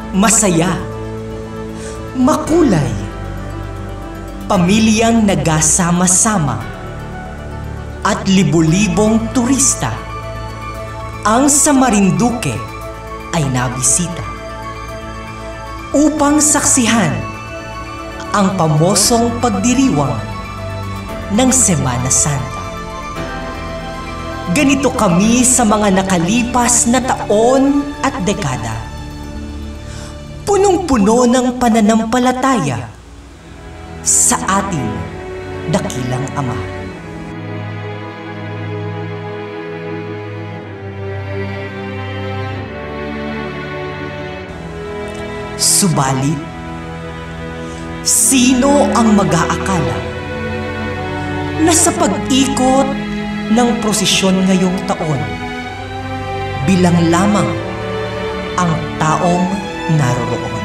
masaya, makulay, pamilyang nagasama-sama, at libo-libong turista ang sa Marinduque ay nabisita upang saksihan ang pamosong pagdiriwang ng Semana Santa. Ganito kami sa mga nakalipas na taon at dekada. Punong-puno ng pananampalataya sa ating dakilang Ama. Subalit, sino ang mag-aakala na sa pag-ikot ng prosesyon ngayong taon, bilang lamang ang taong naroroon,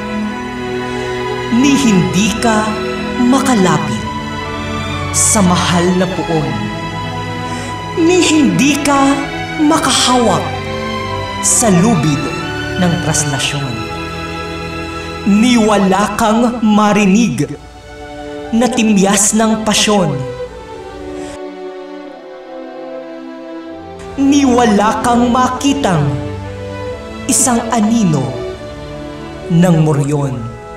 ni hindi ka makalapit sa mahal na puon, ni hindi ka makahawak sa lubid ng traslasyon, ni wala kang marinig na timyas ng pasyon, ni wala kang makitang isang anino ng moryon.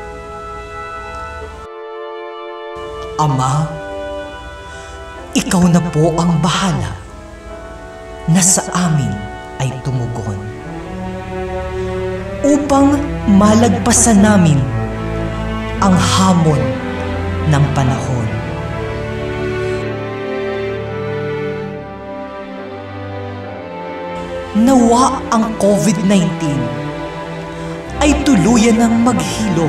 Ama, ikaw na po ang bahala na sa amin ay tumugon, upang malagpasan namin ang hamon ng panahon. Nawa ang COVID-19 ay tuluyan ng maghilom.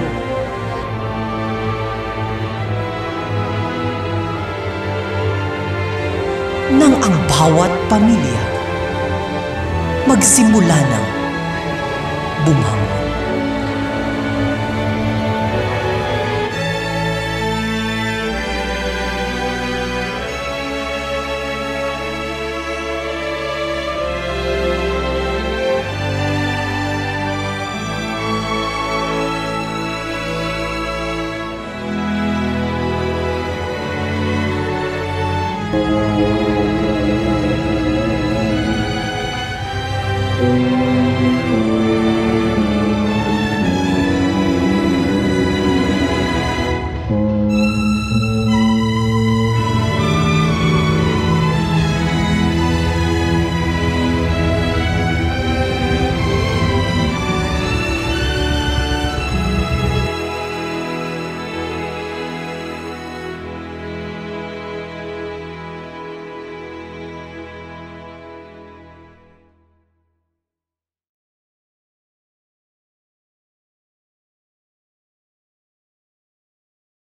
Nang ang bawat pamilya magsimula ng bumangon.